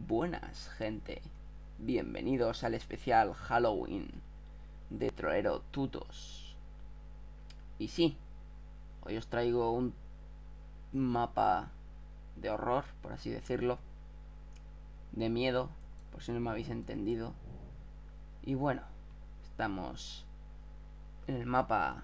buenas, gente. Bienvenidos al especial Halloween de Trolero Tutos. Y sí, hoy os traigo un mapa de horror, por así decirlo, de miedo, por si no me habéis entendido. Y bueno, estamos en el mapa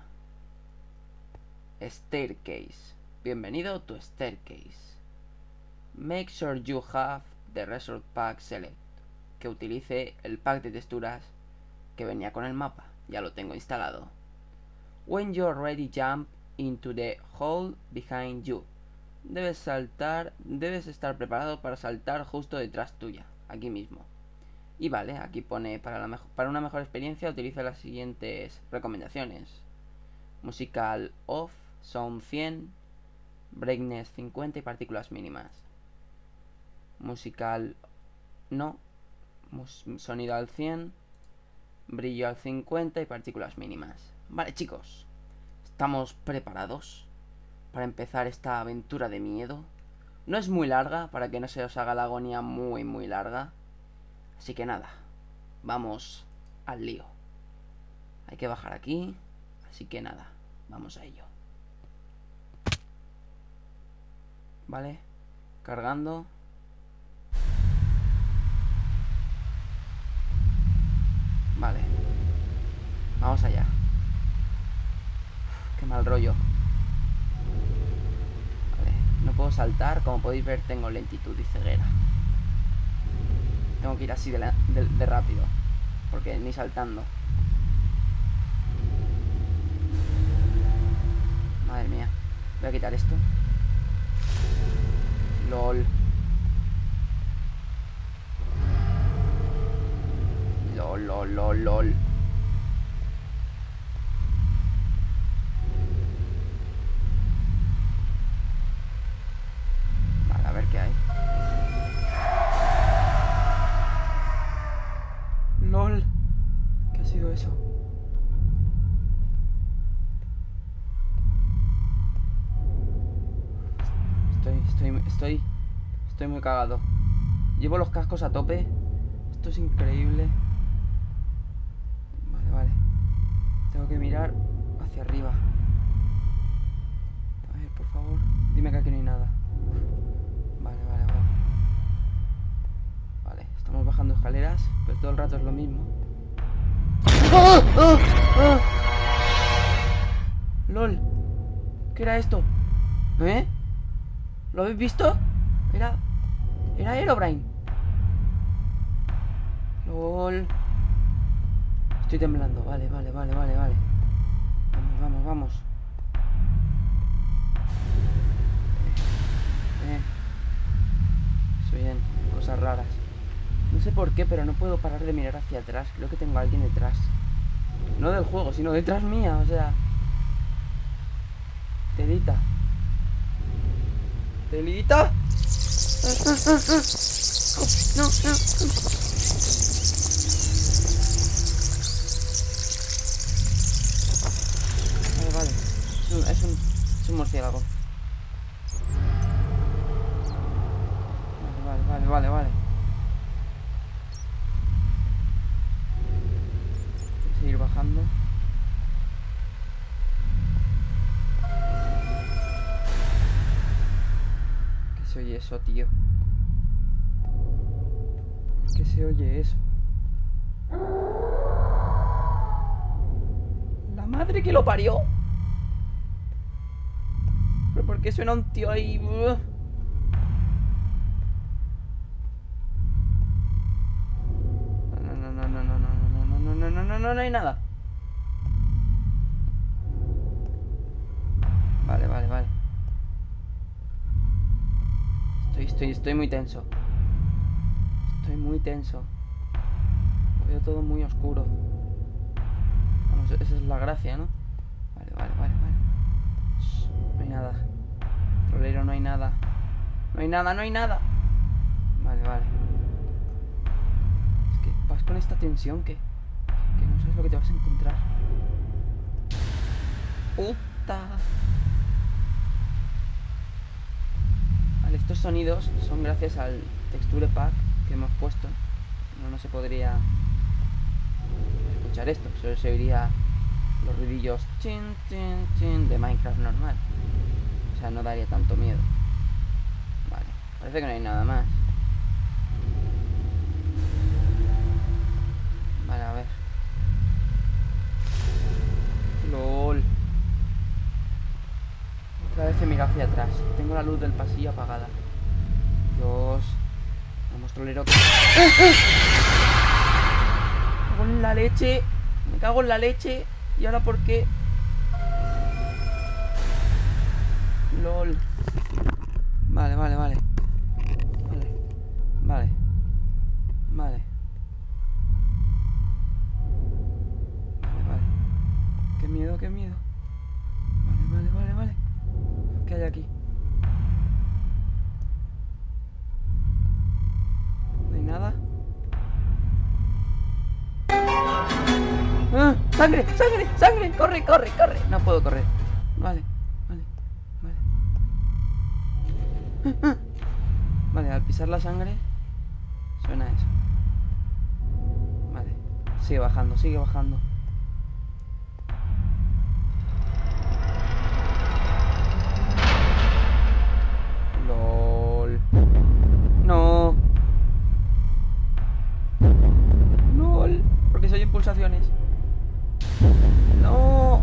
Staircase. Bienvenido to Staircase. Make sure you have the Resort Pack Select. Que utilice el pack de texturas que venía con el mapa. Ya lo tengo instalado. When you're ready, jump into the hole behind you. Debes estar preparado para saltar justo detrás tuya, aquí mismo. Y vale, aquí pone para una mejor experiencia utiliza las siguientes recomendaciones: musical off, sound 100, brightness 50 y partículas mínimas. Musical no, sonido al 100, brillo al 50 y partículas mínimas. Vale, chicos, estamos preparados para empezar esta aventura de miedo. No es muy larga, para que no se os haga la agonía muy larga. Así que nada, vamos al lío. Hay que bajar aquí, así que nada, vamos a ello. Vale, cargando. Vale, vamos allá. Qué mal rollo. Vale, no puedo saltar. Como podéis ver, tengo lentitud y ceguera. Tengo que ir así de rápido, porque ni saltando. Madre mía. Voy a quitar esto. LOL. LOL. Vale, a ver qué hay. LOL. ¿Qué ha sido eso? Estoy muy cagado. Llevo los cascos a tope. Esto es increíble. Vale. Tengo que mirar hacia arriba. A ver, por favor, dime que aquí no hay nada. Vale. Vale, estamos bajando escaleras, pero todo el rato es lo mismo. ¡Ah! ¡Lol! ¿Qué era esto? ¿Eh? ¿Lo habéis visto? Era Herobrine. LOL. Estoy temblando. Vale. Vamos. Eso bien, cosas raras. No sé por qué, pero no puedo parar de mirar hacia atrás. Creo que tengo a alguien detrás. No del juego, sino detrás mía, o sea. Telita. No. Vale. Es un murciélago. Vale. Voy a seguir bajando. ¿Qué se oye eso, tío? ¿Por qué se oye eso? ¡La madre que lo parió! ¿Pero por qué suena un tío ahí? No hay nada. Vale. Estoy muy tenso. Lo veo todo muy oscuro. Vamos, esa es la gracia, ¿no? Vale. Shh, no hay nada. Trolero, no hay nada. No hay nada. Vale. Es que vas con esta tensión que no sabes lo que te vas a encontrar. ¡Puta! Vale, estos sonidos son gracias al texture pack que hemos puesto, no se podría escuchar esto. Solo se oiría los ruidillos chin, chin, chin de Minecraft normal. O sea, no daría tanto miedo. Vale, parece que no hay nada más. Vale, a ver. LOL. Otra vez he mirado hacia atrás. Tengo la luz del pasillo apagada. Dios. Vamos, trolero. Me cago en la leche. Me cago en la leche. ¿Y ahora por qué? LOL. Vale. Vale. Qué miedo. Vale. ¿Qué hay aquí? ¿No hay nada? ¡Ah! ¡Sangre! ¡Corre! No puedo correr. Vale. Vale, al pisar la sangre suena eso. Vale. Sigue bajando. LOL. No. LOL. Porque soy impulsaciones. No.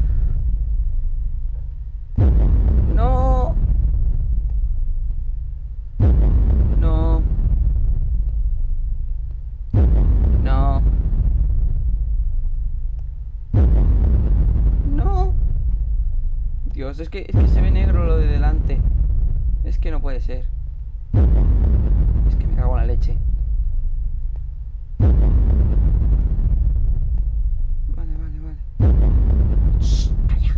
Dios, es que se ve negro lo de delante. Es que no puede ser. Es que me cago en la leche. Vale. Shh, calla.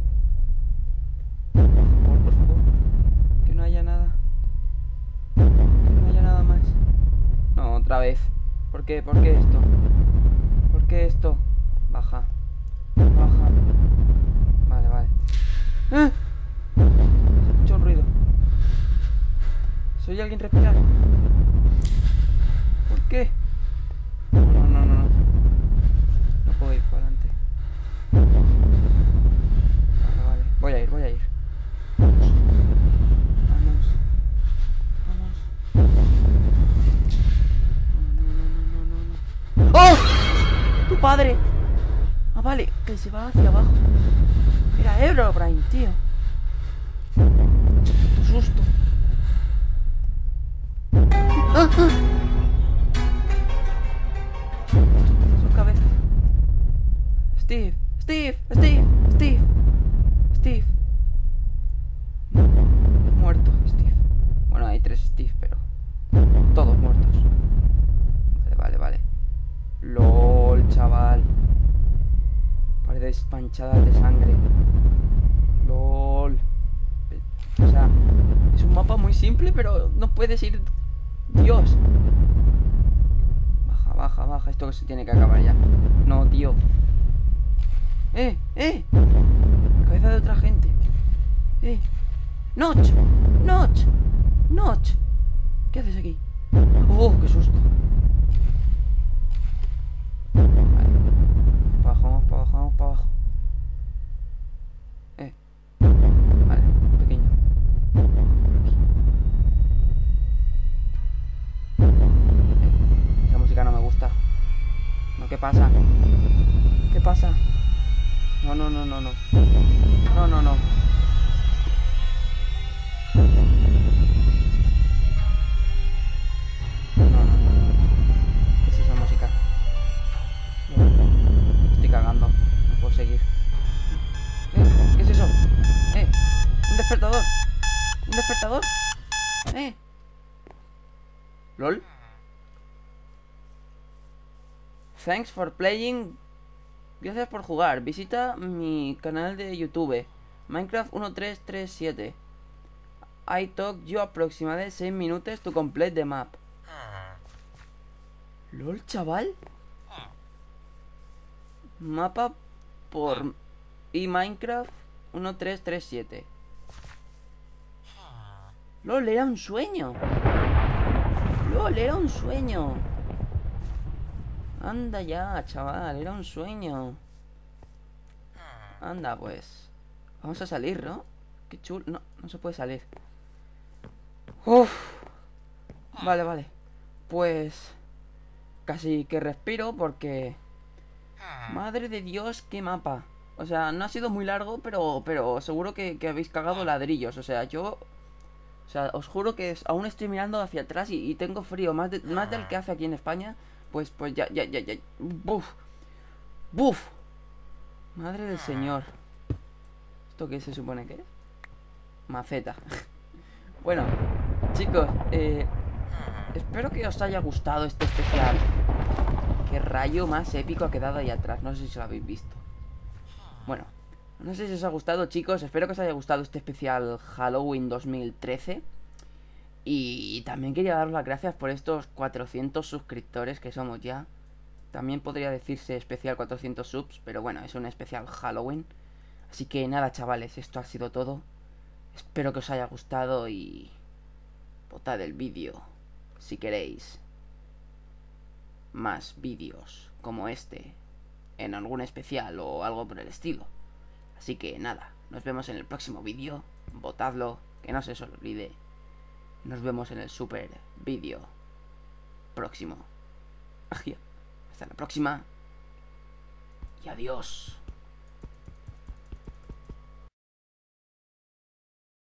Por favor. Que no haya nada. Que no haya nada más. No, otra vez. ¿Por qué esto? ¿Por qué esto? Baja. Vale. ¡Ah! Escucho un ruido. ¿Soy alguien respirar? ¿Por qué? No. No puedo ir para adelante. Vale. Voy a ir. Vamos. No. ¡Oh! ¡Tu padre! Ah, vale, que se va hacia abajo. Era Herobrine, tío. ¡Qué susto! Son cabezas. Steve. No, muerto, Steve. Bueno, hay 3 Steve, pero todos muertos. Vale. LOL, chaval. Paredes manchadas de sangre. LOL. O sea, es un mapa muy simple, pero no puedes ir... Dios. Baja. Esto que se tiene que acabar ya. No, tío. Cabeza de otra gente. Notch. ¿Qué haces aquí? Oh, qué susto. Vale. Vamos para abajo. Vale, pequeño. Esa música no me gusta. No, ¿qué pasa? No. No. ¿Qué es esa música? No. Estoy cagando. No puedo seguir. ¿Qué es eso? Un despertador. LOL. Thanks for playing. Gracias por jugar. Visita mi canal de YouTube, Minecraft 1337. I took you aproximadamente 6 minutos to complete the map. LOL, chaval. Mapa por Minecraft 1337. LOL, era un sueño. LOL. ¡Lol! Era un sueño. Anda ya, chaval, era un sueño. Anda, pues. Vamos a salir, ¿no? Qué chulo. No, no se puede salir. Uf. Vale, vale. Pues... casi que respiro porque... Madre de Dios, qué mapa. O sea, no ha sido muy largo, pero seguro que habéis cagado ladrillos. O sea, yo... O sea, os juro que aún estoy mirando hacia atrás y tengo frío. Más del que hace aquí en España. Pues ya. Buf. Buf. Madre del señor. ¿Esto qué se supone que es? Maceta. Bueno, chicos, espero que os haya gustado este especial. Qué rayo más épico ha quedado ahí atrás. No sé si lo habéis visto. Bueno, no sé si os ha gustado, chicos. Espero que os haya gustado este especial Halloween 2013. Y también quería daros las gracias por estos 400 suscriptores que somos ya. También podría decirse especial 400 subs, pero bueno, es un especial Halloween. Así que nada, chavales, esto ha sido todo. Espero que os haya gustado y... votad el vídeo si queréis más vídeos como este en algún especial o algo por el estilo. Así que nada, nos vemos en el próximo vídeo. Votadlo, que no se os olvide. Nos vemos en el super vídeo próximo. Hasta la próxima y adiós.